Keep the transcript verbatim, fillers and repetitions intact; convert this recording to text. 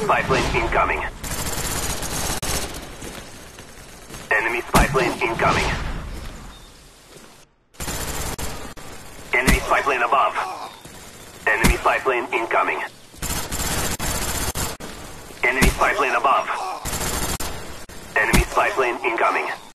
spy plane incoming. Enemy spy plane incoming. Enemy spy plane above. Enemy spy plane incoming. Enemy spy plane above. Enemy spy plane incoming.